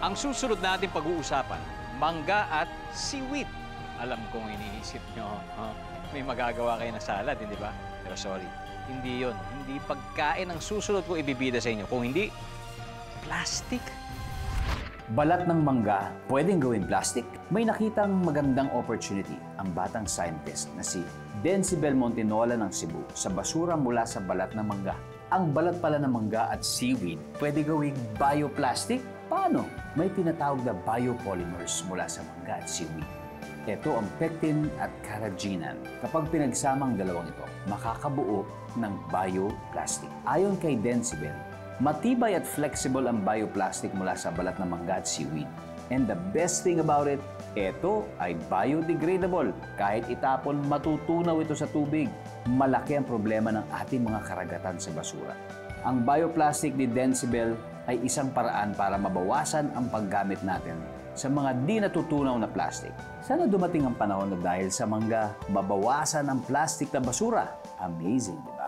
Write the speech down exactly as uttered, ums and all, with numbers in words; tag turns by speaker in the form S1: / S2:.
S1: Ang susunod natin pag-uusapan, mangga at seaweed. Alam kong iniisip nyo, huh? May magagawa kayo na salad, hindi ba? Pero sorry, hindi yon. Hindi pagkain ang susunod ko ibibida sa inyo. Kung hindi, plastic.
S2: Balat ng mangga, pwedeng gawin plastic? May nakitang magandang opportunity ang batang scientist na si Dantes ng Cebu sa basura mula sa balat ng mangga. Ang balat pala ng mangga at seaweed pwede gawing bioplastic? Paano? May tinatawag na biopolymers mula sa mangga at seaweed. Ito ang pectin at carrageenan. Kapag pinagsamang dalawang ito, makakabuo ng bioplastic. Ayon kay Dantes, matibay at flexible ang bioplastic mula sa balat ng mangga at seaweed. And the best thing about it, ito ay biodegradable. Kahit itapon, matutunaw ito sa tubig. Malaki ang problema ng ating mga karagatan sa basura. Ang bioplastic ni Dantes ay isang paraan para mabawasan ang paggamit natin sa mga di natutunaw na plastic. Sana dumating ang panahon na dahil sa mangga, mabawasan ang plastic na basura. Amazing, di ba?